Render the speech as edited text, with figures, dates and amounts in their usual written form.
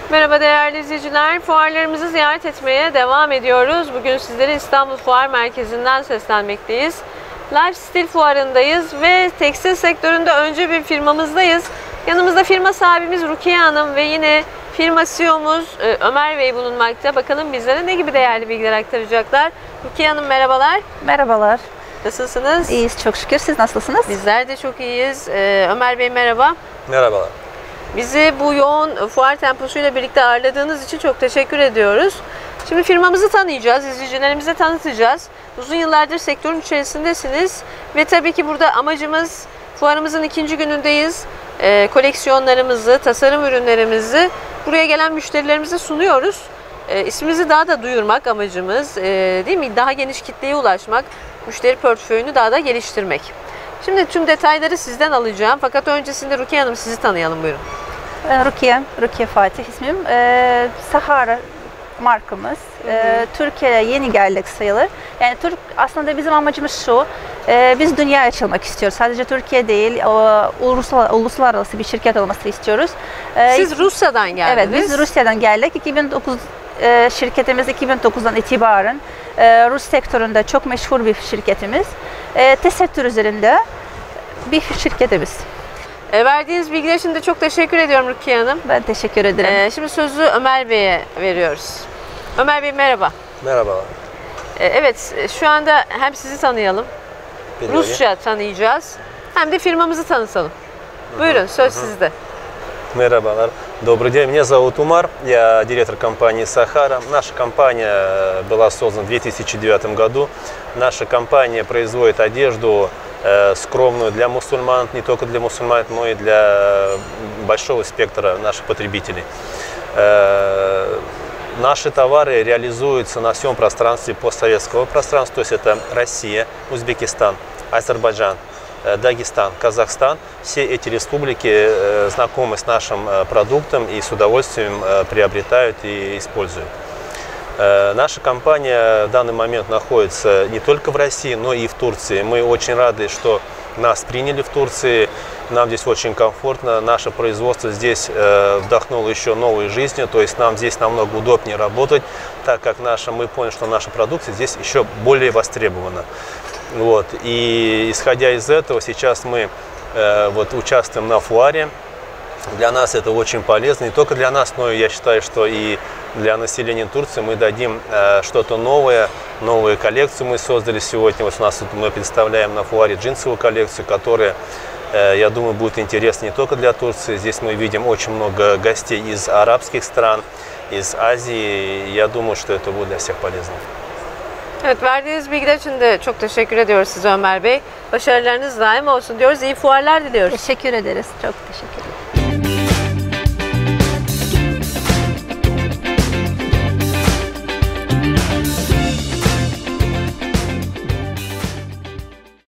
Merhaba değerli izleyiciler, fuarlarımızı ziyaret etmeye devam ediyoruz. Bugün sizlere İstanbul Fuar Merkezi'nden seslenmekteyiz. Lifestyle Fuarı'ndayız ve tekstil sektöründe öncü bir firmamızdayız. Yanımızda firma sahibimiz Rukiye Hanım ve yine firma CEO'muz Ömer Bey bulunmakta. Bakalım bizlere ne gibi değerli bilgiler aktaracaklar. Rukiye Hanım merhabalar. Merhabalar. Nasılsınız? İyiyiz çok şükür. Siz nasılsınız? Bizler de çok iyiyiz. Ömer Bey merhaba. Merhabalar. Bizi bu yoğun fuar temposuyla birlikte ağırladığınız için çok teşekkür ediyoruz. Şimdi firmamızı tanıyacağız, izleyicilerimize tanıtacağız. Uzun yıllardır sektörün içerisindesiniz ve tabii ki burada amacımız fuarımızın ikinci günündeyiz. Koleksiyonlarımızı, tasarım ürünlerimizi buraya gelen müşterilerimize sunuyoruz. İsmimizi daha da duyurmak amacımız, değil mi? Daha geniş kitleye ulaşmak, müşteri portföyünü daha da geliştirmek. Şimdi tüm detayları sizden alacağım. Fakat öncesinde Rukiye Hanım sizi tanıyalım buyurun. Rukiye Fatih ismim. Sahara markamız. Türkiye'ye yeni geldik sayılır. Yani aslında bizim amacımız şu. Biz dünyaya açılmak istiyoruz. Sadece Türkiye değil, uluslararası bir şirket olmasını istiyoruz. Siz Rusya'dan geldiniz. Evet, biz Rusya'dan geldik. 2009 şirketimiz 2009'dan itibaren Rus sektöründe çok meşhur bir şirketimiz. Tesettür üzerinde bir şirketimiz. Verdiğiniz bilgiler için de çok teşekkür ediyorum Rukiye Hanım. Ben teşekkür ederim. Şimdi sözü Ömer Bey'e veriyoruz. Ömer Bey merhaba. Merhabalar. Evet, şu anda hem sizi tanıyalım, Rusça tanıyacağız, hem de firmamızı tanıtalım. Buyurun, söz sizde. Мерхабалар. Добрый день, меня зовут Умар, я директор компании «Сахара». Наша компания была создана в 2009 году. Наша компания производит одежду скромную для мусульман, не только для мусульман, но и для большого спектра наших потребителей. Наши товары реализуются на всем пространстве постсоветского пространства, то есть это Россия, Узбекистан, Азербайджан, Дагестан, Казахстан. Все эти республики знакомы с нашим продуктом и с удовольствием приобретают и используют. Наша компания в данный момент находится не только в России, но и в Турции. Мы очень рады, что нас приняли в Турции. Нам здесь очень комфортно. Наше производство здесь вдохнуло еще новой жизнью. То есть нам здесь намного удобнее работать, так как мы поняли, что наша продукция здесь еще более востребована. Вот. И исходя из этого, сейчас мы участвуем на фуаре. Для нас это очень полезно, не только для нас, но я считаю, что и для населения Турции мы дадим что-то новое, новую коллекцию мы создали сегодня. Вот у нас мы представляем на фуаре джинсовую коллекцию, которая, я думаю, будет интересна не только для Турции. Здесь мы видим очень много гостей из арабских стран, из Азии. Я думаю, что это будет для всех полезно. Evet, verdiğiniz bilgiler için de çok teşekkür ediyoruz size Ömer Bey. Başarılarınız daim olsun diyoruz. İyi fuarlar diliyoruz. Teşekkür ederiz. Çok teşekkür ederim.